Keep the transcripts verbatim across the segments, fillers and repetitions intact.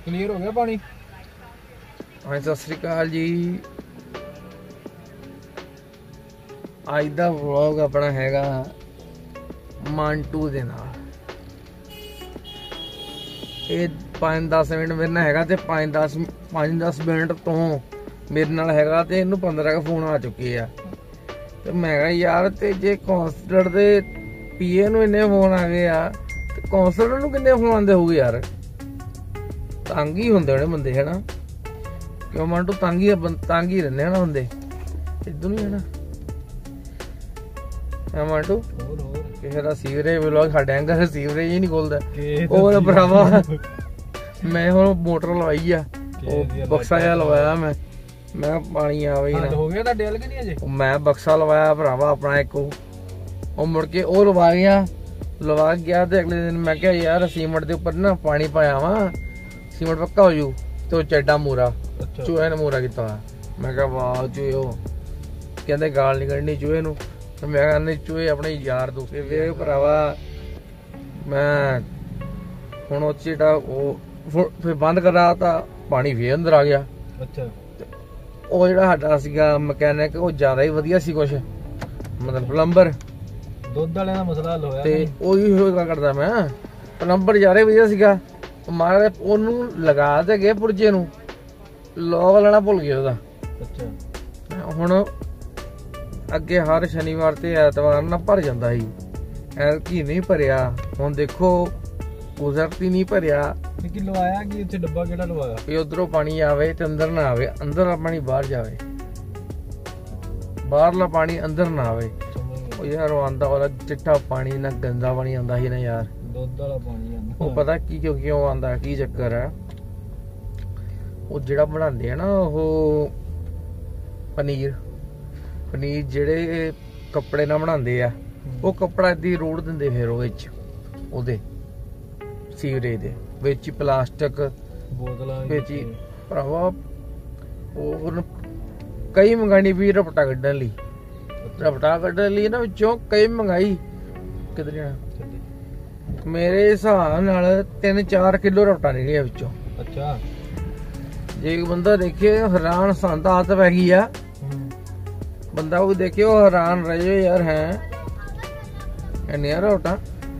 Clear हो गया पानी। हाँ सत श्री अकाल जी। अज का व्लॉग अपना हैगा मांटू दे नाल। ये पाँच दस मिनट मेरे नाल हैगा ते पाँच दस पाँच दस मिनट तो मेरे नाल हैगा ते इनू पंद्रह का फोन आ चुके आ। ते मैं कहा यार ते जे कौंसलर दे पीए नू इन्ने फोन आ गए आ ते कौंसलर नू किन्ने फोन आंदे होगे यार। तंग ही हुंदे ने बंदे है ना, क्यों मांटू तंग ही तंग ही रहने ना बंदे इधर नहीं है ना। हाँ मांटू किसी का सीवरेज व्लॉग साडे अंगर सीवरेज ही नहीं खोलदा ओह भरावा। मैं हुण मोटर लवाई आ, बक्सा जिहा लवाया मैं मैं पानी आवे ना हो गया ताडे हल कि नहीं अजे। मैं बक्सा लवाया भरावा अपना एक ओ मुड़ के ओ लवा गया लवा गया ते अगले दिन मैं कहा यार सीमेंट दे उपर ना पानी पाया वा सीमेंट पक्का हो जू तो चेडा मूरा चूहे ने मूरा किया। मैं कहा वाह चूहे हो कहते गाल नहीं कढ़नी चूहे नू। मैं कहने चूहे अपने यार दोस्त वे भरावा। मैं हुण ओ चेडा ओ फिर बंद करा तो पानी फिर अंदर आ गया। अच्छा ਉਹ ਜਿਹੜਾ ਸਾਡਾ ਸੀਗਾ ਮਕੈਨਿਕ ਉਹ ਜ਼ਿਆਦਾ ਹੀ ਵਧੀਆ ਸੀ ਕੁਛ ਮਤਲਬ ਪਲੰਬਰ ਦੁੱਧ ਵਾਲਿਆਂ ਦਾ ਮਸਲਾ ਹੱਲ ਹੋਇਆ ਤੇ ਉਹੀ ਹੋਇਆ ਕਰਦਾ ਮੈਂ ਪਲੰਬਰ ਜ਼ਿਆਦਾ ਵਧੀਆ ਸੀਗਾ। ਮਾਰੇ ਉਹਨੂੰ ਲਗਾ ਤੇ ਗਏ ਪੁਰਜੇ ਨੂੰ ਲੋਕ ਲੈਣਾ ਭੁੱਲ ਗਿਆ ਉਹਦਾ। ਅੱਛਾ ਹੁਣ ਅੱਗੇ ਹਰ ਸ਼ਨੀਵਾਰ ਤੇ ਐਤਵਾਰ ਨਾ ਭਰ ਜਾਂਦਾ ਸੀ ਐਤਕੀ ਨਹੀਂ ਭਰਿਆ। ਹੁਣ ਦੇਖੋ ਕੁਦਰਤੀ ਨਹੀਂ ਭਰਿਆ कि लवाया कि उत्थे डब्बा केड़ा लवाया ये उधरों पानी आवे ते अंदर ना आवे अंदर पानी बाहर जावे बाहरला पानी अंदर ना आवे। ओ यार वो आंदा वाला चिट्टा पानी ना गंदा पानी आंदा ही ना यार दुध वाला पानी आंदा वो पता की क्यों क्यों आंदा की चक्कर है वो जेड़ा बनांदे है ना वो पनीर पनीर जेड़े कपड़े ना बनांदे आ वो कपड़ा इदी रोड़ दिंदे फिर ओह विच ओदे सीवरेज दे ਵਿੱਚ ਪਲਾਸਟਿਕ ਬੋਤਲਾਂ ਵਿੱਚ ਭਰਾਵਾ ਉਹ ਕਈ ਮੰਗਾਣੀ ਵੀ ਰਪਟਾ ਕੱਢਣ ਲਈ ਰਪਟਾ ਕੱਢਣ ਲਈ ਨਾ ਵਿੱਚੋਂ ਕਈ ਮੰਗਾਈ ਕਿਧਰ ਜਾਣਾ ਮੇਰੇ ਹਿਸਾਬ ਨਾਲ ਤਿੰਨ ਚਾਰ ਕਿਲੋ ਰਪਟਾ ਨਿਕਲਿਆ ਵਿੱਚੋਂ। ਅੱਛਾ ਜੇ ਬੰਦਾ ਦੇਖੇ ਹੈਰਾਨ ਸੰਦ ਆਤ ਪੈ ਗਈ ਆ ਬੰਦਾ ਉਹ ਦੇਖੇ ਉਹ ਹੈਰਾਨ ਰਹਿ ਜਾਏ ਯਾਰ ਹੈ ਇੰਨੇ ਰਪਟਾ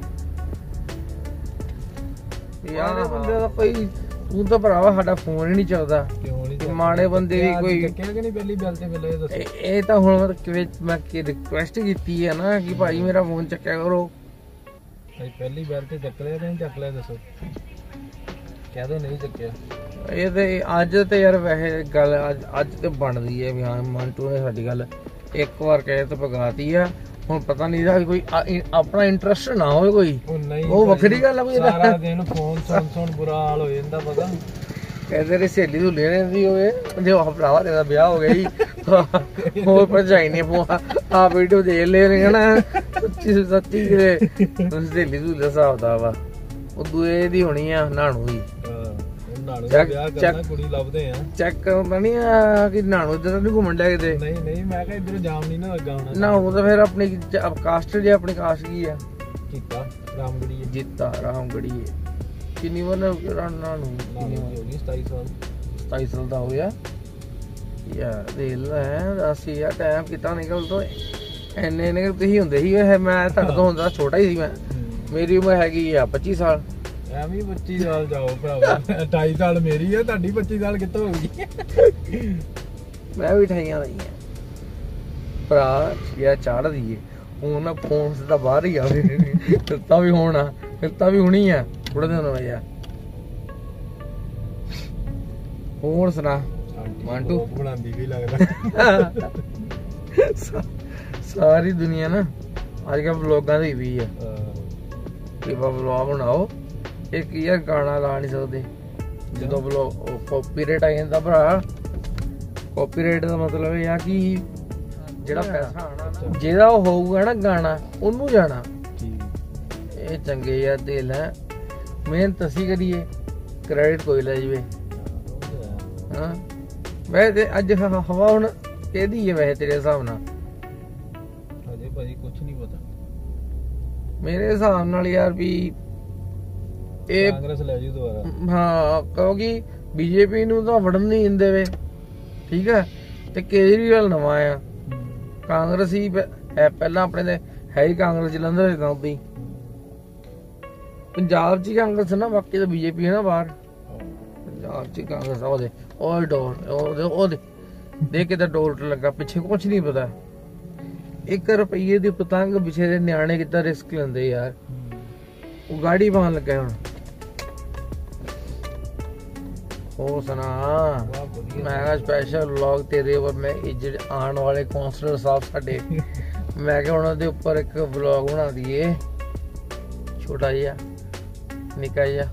यार बंदे दा कोई तू तो भरावा साडा फोन ही नहीं चलदा माड़े बंदे दी कोई पहली गल ते मिले दसो ए तां हुण मैं रिक्वेस्ट कीती है ना कि भाई मेरा फोन चक्या करो भाई पहली गल ते चक लिया नहीं चक लिया दसो कह दो नहीं चक्या ए ते अज ते यार वैसे गल अज अज ते बनदी है भी हां मांटू ने साडी गल एक बार कहे तो पगाती है। ਹੁਣ ਪਤਾ ਨਹੀਂ ਦਾ ਕੋਈ ਆਪਣਾ ਇੰਟਰਸਟ ਨਾ ਹੋਵੇ ਕੋਈ ਉਹ ਵੱਖਰੀ ਗੱਲ ਆ। ਕੋਈ ਸਾਰਾ ਦਿਨ ਫੋਨ ਸੁਣ ਸੁਣ ਬੁਰਾ ਹਾਲ ਹੋ ਜਾਂਦਾ ਪਤਾ ਕਹਿੰਦੇ ਰੇ ਸਹੇਲੀ ਨੂੰ ਲੈ ਲੈਂਦੀ ਹੋਵੇ ਜੇ ਉਹ ਭਰਾਵਾ ਤੇਰਾ ਵਿਆਹ ਹੋ ਗਿਆ ਜੀ ਹੋਰ ਭਰਜਾਈ ਨੇ ਆ ਵੀਡੀਓ ਦੇਖ ਲੈ ਨੇ ਨਾ ਸੱਚੀ ਸੱਚੀ ਕਿਤੇ ਸਹੇਲੀ ਨੂੰ ਲੈ ਸਕਦਾ ਵਾ ਉਹ ਦੂਏ ਦੀ ਹੋਣੀ ਆ ਨਾਣੂ ਦੀ ਕੁੜੀ ਲੱਭਦੇ ਆ ਚੈੱਕ ਕਰਦਾ ਨੀ ਆ ਕਿ ਨਾਣੂ ਇਧਰ ਨਹੀਂ ਘੁੰਮਣ ਡਿਆ ਕਿਤੇ। ਨਹੀਂ ਨਹੀਂ ਮੈਂ ਕਿਹਾ ਇਧਰ ਜਾਮ ਨਹੀਂ ਨਾ ਲੱਗਾ ਹੋਣਾ ਨਾ ਉਹ ਤਾਂ ਫਿਰ ਆਪਣੀ ਕਾਸਟ ਜੇ ਆਪਣੀ ਕਾਸਟ ਕੀ ਆ ਕੀਤਾ ਰਾਮਗੜੀ ਜੀਤਾ ਰਾਮਗੜੀ ਕਿੰਨੀ ਵਾਰ ਨਾਣੂ ਕਿੰਨੀ ਵਾਰ ਹੋ ਗਈ ਸਤਾਈ ਸਾਲ ਸਤਾਈ ਸਾਲ ਦਾ ਹੋ ਗਿਆ ਯਾਰ ਦੇਖ ਲੈ ਦੱਸ ਯਾਰ ਟਾਈਮ ਕਿਤਾ ਨਿਕਲ ਤੋਂ ਇੰਨੇ ਨੇ ਤੁਸੀਂ ਹੁੰਦੇ ਸੀ ਮੈਂ ਤੁਹਾਡੇ ਤੋਂ ਹੁੰਦਾ ਛੋਟਾ ਹੀ ਸੀ ਮੈਂ ਮੇਰੀ ਉਮਰ ਹੈਗੀ ਆ ਪੱਚੀ ਸਾਲ ਐਵੇਂ ਪੱਚੀ ਸਾਲ ਜਾਓ ਭਰਾਵਾ ਅਠਾਈ ਸਾਲ ਮੇਰੀ ਆ ਤੁਹਾਡੀ ਪੱਚੀ ਸਾਲ ਕਿੱਥੋਂ ਹੋ ਗਈ ਮੈਂ ਵੀ ਅਠਾਈਆਂ ਦਾ ਹੀ ਆ ਭਰਾ ਯਾਰ ਚਾੜ ਦਈਏ ਹੁਣ ਨਾ ਫੋਨ ਸਿੱਧਾ ਬਾਹਰ ਹੀ ਆਵੇ ਫਿਰਤਾ ਵੀ ਹੋਣਾ ਫਿਰਤਾ ਵੀ ਹੋਣੀ ਆ ਥੋੜੇ ਦਿਨ ਹੋਏ ਯਾਰ। ਹੋਰ ਸੁਣਾ ਮਾਂਟੂ ਬਣਾਉਂਦੀ ਵੀ ਲੱਗਦਾ ਸਾਰੀ ਦੁਨੀਆ ਨਾ ਅੱਜ ਕੱਲ੍ਹ ਵਲੋਗਾਂ ਦੀ ਵੀ ਆ ਕਿ ਵਲੋਗ ਬਣਾਓ एक यार गाना ला नहीं सकते जो कॉपीराइट आ जाता भरा। कॉपीराइट का मतलब यह कि जेड़ा पैसा आना जेड़ा होगा ना गाना ओनू जाना ये चंगे यार दिल है मेहनत असी करिए क्रेडिट कोई ले जाए। हाँ वैसे अज हवा हुण कहदी है वैसे तेरे हिसाब नाल अजे भाजी कुछ नहीं पता मेरे हिसाब नाल यार भी ਇਹ ਕਾਂਗਰਸ ਲੈ ਜੂ ਦੁਬਾਰਾ। ਹਾਂ ਕਿਉਂਕਿ ਬੀਜੇਪੀ ਨੂੰ ਤਾਂ ਵੜਨ ਨਹੀਂ ਦਿੰਦੇ ਵੇ, ਠੀਕ ਹੈ। ਤੇ ਕੇਜਰੀਵਾਲ ਨਵਾਂ ਆ, ਕਾਂਗਰਸ ਹੀ ਹੈ ਪਹਿਲਾਂ ਆਪਣੇ ਦੇ ਹੈ ਹੀ ਕਾਂਗਰਸ ਜਲੰਧਰ ਦਾ ਉਦਾਂ ਹੀ। ਪੰਜਾਬ 'ਚ ਕਾਂਗਰਸ ਨਾ, ਬਾਕੀ ਤਾਂ ਬੀਜੇਪੀ ਹੈ ਨਾ ਬਾਹਰ। ਪੰਜਾਬ 'ਚ ਕਾਂਗਰਸ ਉਹਦੇ ਉਹ ਡੋਰ ਉਹਦੇ ਉਹਦੇ ਦੇਖ ਕੇ ਤਾਂ ਡੋਰ ਲੱਗਾ, ਪਿੱਛੇ ਕੁਛ ਨਹੀਂ ਪਤਾ। ਇੱਕ ਰੁਪਈਏ ਦੀ ਪਤੰਗ ਪਿੱਛੇ ਦੇ ਨਿਆਣੇ ਕਿੱਦਾਂ ਰਿਸਕ ਲੈਂਦੇ ਯਾਰ। ਉਹ ਗਾੜੀ ਪਾਉਣ ਲੱਗਾ ਹੁਣ। ਹੋ ਸੁਣਾ, ਮੈਂ ਕਿਹਾ ਸਪੈਸ਼ਲ ਵਲੌਗ ਤੇਰੇ ਉੱਪਰ। ਮੈਂ ਇਹ ਜਿਹੜੇ ਆਉਣ ਵਾਲੇ ਕੌਂਸਲਰ ਸਾਹਿਬ ਸਾਡੇ, ਮੈਂ ਕਿਹਾ ਉਹਨਾਂ ਦੇ ਉੱਪਰ ਇੱਕ ਵਲੌਗ ਬਣਾ ਦਈਏ ਛੋਟਾ ਜਿਹਾ ਨਿੱਕਾ ਜਿਹਾ।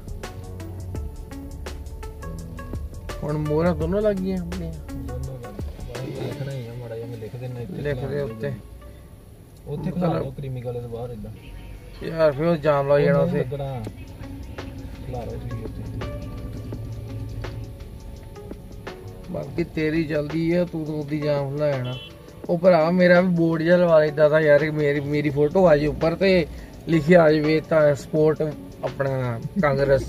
ਹੁਣ ਮੋਹਰਾਂ ਦੋਨੋਂ ਲੱਗ ਗਈਆਂ ਆਪਣੀਆਂ, ਲਿਖਣਾ ਹੀ ਆ ਮਾੜਾ ਜਿਹਾ, ਮੈਂ ਲਿਖ ਦੇਣਾ ਇੱਥੇ, ਲਿਖ ਦੇ ਉੱਤੇ ਉੱਥੇ ਖਲਾ ਲਓ ਕ੍ਰੀਮੀਕਲ ਦੇ ਬਾਹਰ ਇਦਾਂ ਯਾਰ, ਫਿਰ ਉਹ ਜਾਮ ਲੱਗ ਜਾਣਾ ਉੱਥੇ। ਖਲਾ ਲਓ ਜੀ ਉੱਥੇ। ਬਾਕੀ ਤੇਰੀ ਜਲਦੀ ਹੈ, ਤੂੰ ਤੂੰ ਦੀ ਜਾਮ ਲੈ ਜਾਣਾ। ਉਹ ਭਰਾ ਮੇਰਾ ਵੀ ਬੋਰਡ ਜਿਹਾ ਲਵਾ ਲੈਂਦਾ ਤਾਂ ਯਾਰ, ਮੇਰੀ ਮੇਰੀ ਫੋਟੋ ਆ ਜੇ ਉੱਪਰ ਤੇ ਲਿਖਿਆ ਆ ਜਾਵੇ ਤਾਂ ਸਪੋਰਟ ਆਪਣਾ ਕਾਂਗਰਸ।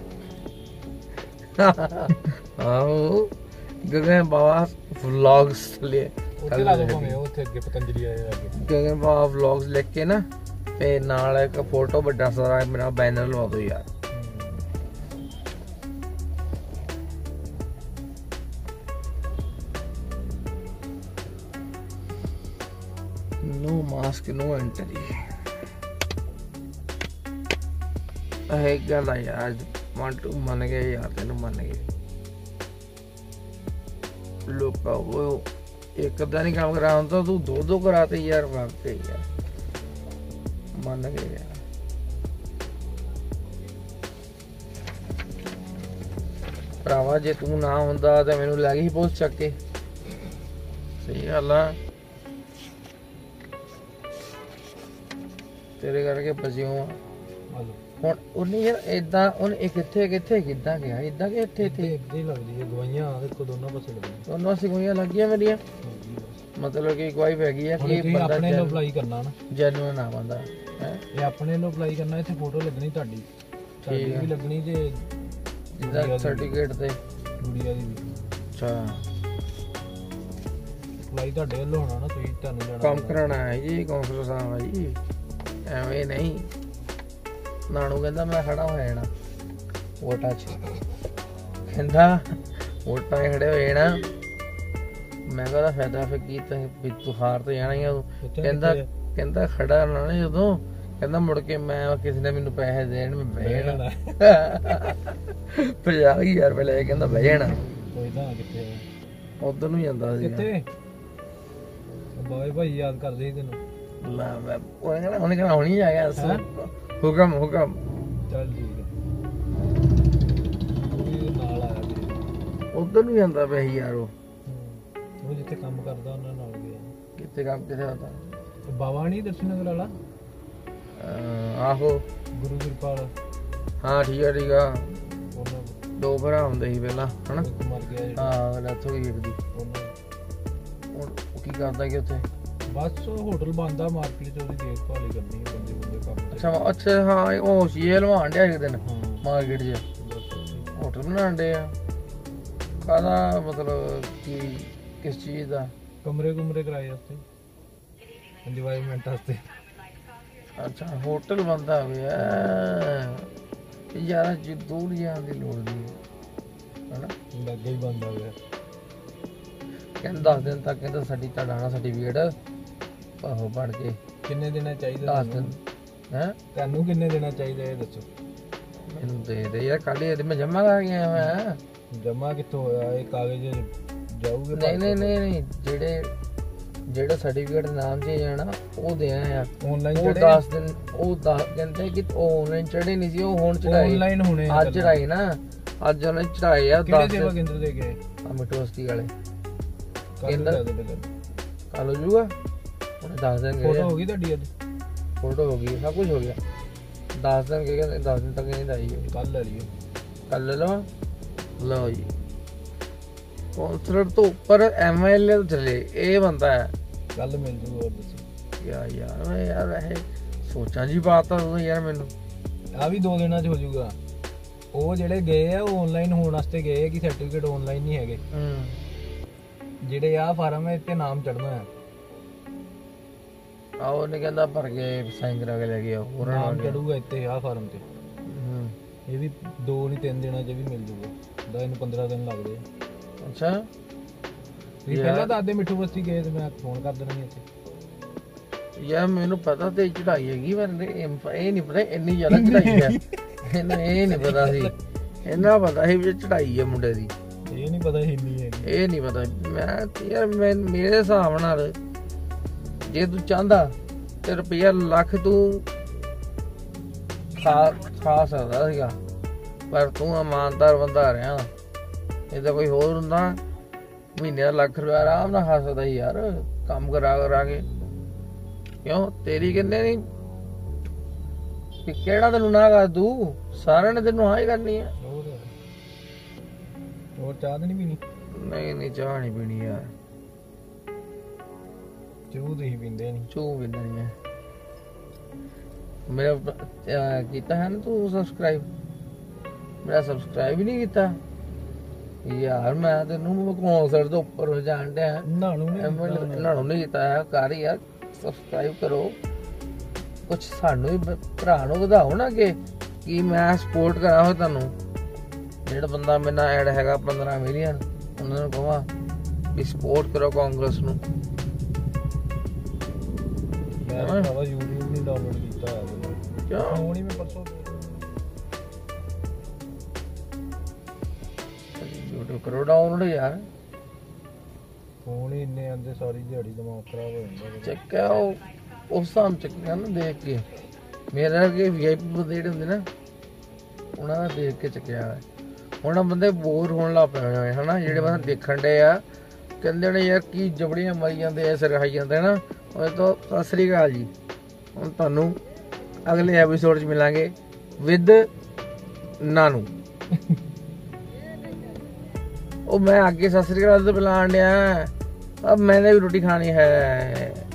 ਆਹੋ ਗਗਨ ਬਾਬਾ ਵਲੌਗਸ ਲੈ ਉੱਥੇ ਲਾ ਦੋ ਭਾਵੇਂ, ਉੱਥੇ ਅੱਗੇ ਪਤੰਜਲੀ ਆਏ ਅੱਗੇ ਗਗਨ ਬਾਬਾ ਵਲੌਗਸ ਲਿਖ ਕੇ ਨਾ, ਤੇ ਨਾਲ ਇੱਕ ਫੋਟੋ ਵੱਡਾ ਸਾਰਾ ਮੇਰਾ ਬੈਨਰ ਲਵਾ ਦੋ ਯਾਰ। नो मास्क नो एंट्री है गल यार। मंटू मन गए यार, तेन मन गए लोग वो एक अद्धा नहीं काम करा तो तू दो दो कराते यार, भागते यार मन गए यार। भरावा जे तू ना होंदा तो मैनू लै गई पुलिस चक के। सही गल आ, तेरे करके बचे हो ਹੁਣ ਉਹਨੇ ਯਾਰ ਇਦਾਂ ਉਹਨੇ ਇਹ ਕਿੱਥੇ ਕਿੱਥੇ ਕਿੱਦਾਂ ਗਿਆ ਇਦਾਂ ਕਿ ਇੱਥੇ ਇੱਥੇ ਇੱਦਾਂ ਹੀ ਲੱਗਦੀ ਹੈ ਗਵਾਈਆਂ ਦੇਖੋ ਦੋਨੋਂ ਪਾਸੇ ਲੱਗਦੀਆਂ, ਦੋਨੋਂ ਪਾਸੇ ਗਵਾਈਆਂ ਲੱਗੀਆਂ ਮੇਰੀਆਂ। ਮਤਲਬ ਕਿ ਗਵਾਈ ਪੈ ਗਈ ਹੈ ਕਿ ਬੰਦਾ ਆਪਣੇ ਨੂੰ ਅਪਲਾਈ ਕਰਨਾ ਨਾ, ਜੈਨੂਇਨ ਨਾ ਬੰਦਾ ਹੈ ਇਹ ਆਪਣੇ ਨੂੰ ਅਪਲਾਈ ਕਰਨਾ। ਇੱਥੇ ਫੋਟੋ ਲੱਗਣੀ ਤੁਹਾਡੀ, ਤੁਹਾਡੀ ਵੀ ਲੱਗਣੀ ਤੇ ਜਿਹਦਾ ਸਰਟੀਫਿਕੇਟ ਤੇ ਗੁੜੀਆ ਦੀ ਵੀ। ਅੱਛਾ ਅਪਲਾਈ ਤੁਹਾਡੇ ਵੱਲੋਂ ਹੋਣਾ ਨਾ, ਤੁਸੀਂ ਤੁਹਾਨੂੰ ਜਾਣਾ ਕੰਮ ਕਰਾਉਣਾ ਹੈ ਜੀ ਕੌਂਸਲਰ ਸਾਹਿਬ ਜੀ, ਐਵੇਂ ਨਹੀਂ। ਨਾਣੂ ਕਹਿੰਦਾ ਮੈਂ ਖੜਾ ਹੋ ਜਾਣਾ ਵੋਟਾਂ 'ਚ, ਕਹਿੰਦਾ ਵੋਟਾਂ 'ਚ ਖੜੇ ਹੋ ਜਾਣਾ। ਮੈਂ ਕਹਿੰਦਾ ਫਾਇਦਾ ਫਿਰ ਕੀ ਵੀ ਤੂੰ ਹਾਰ ਤੇ ਜਾਣਾ ਹੀ ਆ। ਕਹਿੰਦਾ ਕਹਿੰਦਾ ਖੜਾ ਨਾ ਜਦੋਂ, ਕਹਿੰਦਾ ਮੁੜ ਕੇ ਮੈਂ ਕਿਸੇ ਨੇ ਮੈਨੂੰ ਪੈਸੇ ਦੇਣ ਮੈਂ ਬਹਿ ਜਾਣਾ। ਪੰਜਾਹ ਹਜ਼ਾਰ ਰੁਪਏ ਲੈ ਕਹਿੰਦਾ ਬਹਿ ਜਾਣਾ। ਉਧਰ ਨੂੰ ਜਾਂਦਾ ਸੀ ਕਿੱਥੇ ਬਾਈ ਭਾਈ ਯਾਦ ਕਰਦੇ ਸੀ ਤੈਨੂੰ। ਲਾ ਮੈਂ ਉਹਨੇ ਕਹਿਣਾ ਉਹਨੇ ਕਹਿਣਾ ਹੁਣੀ ਆ ਗਿਆ ਹੁਕਮ ਹੁਕਮ। ਚੱਲ ਠੀਕ ਹੈ, ਉਹ ਨਾਲ ਆਇਆ ਜੀ, ਉਧਰ ਨੂੰ ਜਾਂਦਾ ਪਿਆ ਸੀ ਯਾਰ। ਉਹ ਉਹ ਜਿੱਥੇ ਕੰਮ ਕਰਦਾ ਉਹਨਾਂ ਨਾਲ ਗਿਆ। ਕਿੱਥੇ ਕੰਮ ਕਿੱਥੇ ਹੁੰਦਾ? ਬਾਬਾ ਨਹੀਂ ਦਰਸ਼ਨ ਨਗਰ ਵਾਲਾ। ਆਹੋ ਗੁਰੂ ਕਿਰਪਾਲ। ਹਾਂ ਠੀਕ ਆ ਠੀਕ ਆ। ਉਹਨਾਂ ਦੋ ਭਰਾ ਹੁੰਦੇ ਸੀ ਪਹਿਲਾਂ ਹਨਾ, ਮਰ ਗਿਆ। ਹਾਂ ਡੈਥ ਹੋ ਗਈ ਇੱਕ ਦੀ। ਉਹਨਾਂ ਉਹ ਕੀ ਕਰਦਾ ਕਿ ਉੱਥੇ? ਬਸ ਹੋਟਲ ਬੰਦਾ ਮਾਰਕੀਟ ਚ ਉਹਦੀ ਦੇਖਭਾਲ ਹੀ ਕਰਨੀ ਹੈ ਬੰਦੇ ਬੰਦੇ ਕੰਮ। ਅੱਛਾ ਅੱਛਾ ਹਾਂ ਉਹ ਸੀ ਇਹ ਲਵਾਣ ਡਿਆ ਇੱਕ ਦਿਨ ਮਾਰਕੀਟ 'ਚ ਹੋਟਲ ਬਣਾਉਣ ਡੇ ਆ। ਕਾਹਦਾ ਮਤਲਬ ਕੀ ਕਿਸ ਚੀਜ਼ ਦਾ? ਕਮਰੇ ਕੁਮਰੇ ਕਿਰਾਏ ਵਾਸਤੇ, ਐਨਵਾਇਰਨਮੈਂਟ ਵਾਸਤੇ। ਅੱਛਾ ਹੋਟਲ ਬੰਦਾ ਹੋਇਆ ਯਾਰ, ਜੇ ਦੂਰ ਜਾਣ ਦੀ ਲੋੜ ਨਹੀਂ ਹਨਾ, ਲੱਗੇ ਹੀ ਬੰਦ ਹੋ ਗਿਆ। ਕਹਿੰਦਾ ਦਸ ਦਿਨ ਤੱਕ ਕਹਿੰਦਾ ਸਾਡੀ ਤੁਹਾਡਾ ਨਾ ਸਰਟੀਫਿਕੇਟ ਆਹੋ ਬਣ ਕੇ। ਕਿੰਨੇ ਦੇਣਾ ਚਾਹੀਦਾ? ਦਸ ਦਿਨ ਹੈ ਤੁਹਾਨੂੰ ਕਿੰਨੇ ਦੇਣਾ ਚਾਹੀਦਾ ਇਹ ਦੱਸੋ ਮੈਨੂੰ। ਦੇ ਦੇ ਯਾਰ, ਕੱਲ ਇਹਦੇ ਮੈਂ ਜਮਾ ਕਰ ਗਿਆ ਮੈਂ। ਜਮਾ ਕਿੱਥੋਂ ਹੋਇਆ? ਇਹ ਕਾਗਜ਼ ਜਾਊਗੇ? ਨਹੀਂ ਨਹੀਂ ਨਹੀਂ ਨਹੀਂ ਜਿਹੜੇ ਜਿਹੜਾ ਸਰਟੀਫਿਕੇਟ ਨਾਮ 'ਚ ਜਾਣਾ ਉਹ ਦੇਣਾ ਆ ਆਨਲਾਈਨ। ਉਹ ਦਸ ਦਿਨ ਉਹ ਦਸ ਕਹਿੰਦੇ ਕਿ ਉਹ ਆਨਲਾਈਨ ਚੜੇ ਨਹੀਂ ਸੀ, ਉਹ ਹੁਣ ਚੜਾਏ ਆਨਲਾਈਨ ਹੋਣੇ ਅੱਜ ਚੜਾਏ ਨਾ, ਅੱਜ ਉਹਨੇ ਚੜਾਏ ਆ। ਕਿਹੜੇ ਸੇਵਾ ਕੇਂਦਰ ਦੇ ਗਏ? ਆ ਮਿਟੋਸਤੀ ਵਾਲੇ ਕਹਿੰਦਾ ਕੱਲ ਹੋ ਜੂਗਾ। ਉਹਨੇ ਦਸ ਦਿਨ ਗਏ। ਫੋਟੋ ਹੋ ਗਈ ਤੁਹਾਡੀ? ਅੱਜ ਫੋਟੋ ਹੋ ਗਈ, ਸਭ ਕੁਝ ਹੋ ਗਿਆ। ਦਸ ਦਿਨ ਗਏ, ਕਹਿੰਦੇ ਦਸ ਦਿਨ ਤੱਕ ਨਹੀਂ ਆਈ। ਕੱਲ ਲੈ ਲਿਓ, ਕੱਲ ਲੈ ਲਵਾਂ। ਲਓ ਜੀ ਕੌਂਸਲਰ ਤੋਂ ਉੱਪਰ ਐਮ ਐਲ ਏ ਤੋਂ ਚਲੇ ਇਹ ਬੰਦਾ ਹੈ। ਕੱਲ ਮਿਲ ਜੂ। ਹੋਰ ਦੱਸੋ ਯਾਰ ਯਾਰ ਮੈਂ ਯਾਰ ਇਹ ਸੋਚਾਂ ਜੀ ਬਾਤ ਆ ਯਾਰ ਮੈਨੂੰ। ਆ ਵੀ ਦੋ ਦਿਨਾਂ 'ਚ ਹੋ ਜੂਗਾ। ਉਹ ਜਿਹੜੇ ਗਏ ਆ ਉਹ ਆਨਲਾਈਨ ਹੋਣ ਵਾਸਤੇ ਗਏ ਆ ਕਿ ਸਰਟੀਫਿਕੇਟ ਆਨਲਾਈਨ ਨਹੀਂ ਹੈਗੇ। ਹੂੰ ਜਿਹੜੇ ਆ ਫਾਰਮ ਹੈ ਇੱਥੇ ਨਾਮ ਚੜਨਾ ਹੈ। ਆ ਉਹਨੇ ਕਹਿੰਦਾ ਭਰ ਕੇ ਸਾਈਨ ਕਰਾ ਕੇ ਲੈ ਗਿਆ ਹੋਰ ਨਾਮ ਚੜੂਗਾ ਇੱਥੇ ਆ ਫਾਰਮ ਤੇ। ਹੂੰ ਇਹ ਵੀ ਦੋ ਨਹੀਂ ਤਿੰਨ ਦਿਨਾਂ 'ਚ ਵੀ ਮਿਲ ਜੂਗਾ। ਦਾ ਇਹਨੂੰ ਪੰਦਰਾਂ ਦਿਨ ਲੱਗਦੇ ਆ। ਅੱਛਾ ਤੁਸੀਂ ਪਹਿਲਾਂ ਦੱਸਦੇ ਮਿੱਠੂ ਬਸਤੀ ਗਏ ਤੇ ਮੈਂ ਫੋਨ ਕਰ ਦੇਣਾ ਇੱਥੇ। ਯਾਰ ਮੈਨੂੰ ਪਤਾ ਤੇ ਚੜਾਈ ਹੈਗੀ ਪਰ ਇਹ ਨਹੀਂ ਪਤਾ ਇੰਨੀ ਜ਼ਿਆਦਾ ਚੜਾਈ ਹੈ। ਇਹਨੂੰ ਇਹ ਨਹੀਂ ਪਤਾ ਸੀ। ਇਹਨਾਂ ਪਤਾ ਸੀ ਵੀ ਚੜਾਈ ਹੈ ਮੁੰਡੇ ਦੀ। ਇਹ ਨਹੀਂ ਪਤਾ ਇੰਨੀ ਹੈ। ਇਹ ਨਹੀਂ ਪਤਾ। ਮੈਂ ਯਾਰ ਮੈਂ ਮੇਰੇ ਹਿਸਾਬ ਨਾਲ ਜੇ ਤੂੰ ਚਾਹੁੰਦਾ ਤੇ ਰੁਪਈਆ ਲੱਖ ਤੂੰ ਖਾ ਖਾ ਸਕਦਾ ਸੀਗਾ ਪਰ ਤੂੰ ਇਮਾਨਦਾਰ ਬੰਦਾ ਰਿਹਾ। ਇਹ ਤਾਂ ਕੋਈ ਹੋਰ ਹੁੰਦਾ ਮਹੀਨੇ ਦਾ ਲੱਖ ਰੁਪਇਆ ਆਰਾਮ ਨਾਲ ਖਾ ਸਕਦਾ ਯਾਰ ਕੰਮ ਕਰਾ ਕਰਾ ਕੇ। ਕਿਉਂ ਤੇਰੀ ਕਹਿੰਦੇ ਨਹੀਂ ਕਿ ਕਿਹੜਾ ਤੈਨੂੰ ਨਾ ਕਰ ਦੂ ਸਾਰਿਆਂ ਨੇ ਤੈਨੂੰ ਹਾਂ ਹੀ ਕਰਨੀ ਆ। ਹੋਰ ਚਾਹ ਨਹੀਂ ਪੀਣੀ? ਨਹੀਂ ਨਹੀਂ ਚਾਹ ਨਹੀਂ ਪੀਣੀ ਯਾਰ। ਚੂ ਤੁਸੀਂ ਪੀਂਦੇ ਨਹੀਂ? ਚੂ ਪੀਂਦਾ ਨਹੀਂ ਹੈ। ਮੇਰਾ ਕੀਤਾ ਹੈ ਨਾ ਤੂੰ ਸਬਸਕ੍ਰਾਈਬ? ਮੇਰਾ ਸਬਸਕ੍ਰਾਈਬ ਹੀ ਨਹੀਂ ਕੀਤਾ ਯਾਰ। ਮੈਂ ਤੈਨੂੰ ਕੌਂਸਰ ਤੋਂ ਉੱਪਰ ਜਾਣ ਡਿਆ। ਨਾਣੂ ਨੇ ਨਾਣੂ ਨੇ ਕੀਤਾ ਹੈ। ਕਰ ਯਾਰ ਸਬਸਕ੍ਰਾਈਬ ਕਰੋ। ਕੁਛ ਸਾਨੂੰ ਵੀ ਭਰਾ ਨੂੰ ਵਧਾਓ ਨਾ ਕਿ ਕੀ ਮੈਂ ਸਪੋਰਟ ਕਰਾਂ ਹੋ ਤੁਹਾਨੂੰ। ਜਿਹੜਾ ਬੰਦਾ ਮੇਰੇ ਨਾਲ ਐਡ ਹੈਗਾ ਪੰਦਰਾਂ ਮਿਲੀਅਨ ਉਹਨਾਂ ਨੂੰ ਕਹਾਂ ਵੀ ਸਪੋਰਟ ਕਰੋ ਕਾਂਗਰਸ ਨੂੰ। ਮੈਂ ਤਾਂ YouTube ਨਹੀਂ ਡਾਊਨਲੋਡ ਕੀਤਾ ਹੋਇਆ। ਕਿਉਂ? ਫੋਨ ਹੀ ਮੈਂ ਪਰਸੋਂ YouTube ਕਰੋ ਡਾਊਨਲੋਡ ਯਾਰ। ਫੋਨ ਹੀ ਇੰਨੇ ਆਂਦੇ ਸਾਰੀ ਦਿਹਾੜੀ ਦਿਮਾਗ ਖਰਾਬ ਹੋ ਜਾਂਦਾ। ਚੱਕਿਆ ਉਹ ਉਸ ਸਾਮ ਚੱਕਿਆ ਨਾ ਦੇਖ ਕੇ। ਮੇਰਾ ਅੱਗੇ ਵੀ ਆਈ ਪੀ ਬੰਦੇ ਜਿਹੜੇ ਹੁੰਦੇ ਨਾ ਉਹਨਾਂ ਦਾ ਦੇਖ ਕੇ ਚੱਕਿਆ। ਹੁਣ ਬੰਦੇ ਬੋਰ ਹੋਣ ਲੱਗ ਪਏ ਹੋਏ ਹਨਾ। ਜਿਹੜੇ ਬੰਦੇ ਦੇਖਣ ਡੇ ਆ ਕਹਿੰਦੇ ਨੇ ਯਾਰ ਕੀ ਜਬੜੀਆਂ ਮਾਰੀ ਜਾਂਦੇ ਐ ਸਿਰ ਖਾਈ ਜਾਂਦੇ ਨਾ। ਉਹ ਤੋਂ ਸਤਿ ਸ੍ਰੀ ਅਕਾਲ ਜੀ। ਹੁਣ ਤੁਹਾਨੂੰ ਅਗਲੇ ਐਪੀਸੋਡ 'ਚ ਮਿਲਾਂਗੇ ਵਿਦ ਨਾਨੂ। ਉਹ ਮੈਂ ਅੱਗੇ ਸਤਿ ਸ੍ਰੀ ਅਕਾਲ ਤੋਂ ਬੁਲਾਣ ਡਿਆ। ਅਬ ਮੈਨੇ ਵੀ ਰੋਟੀ ਖਾਣੀ ਹੈ।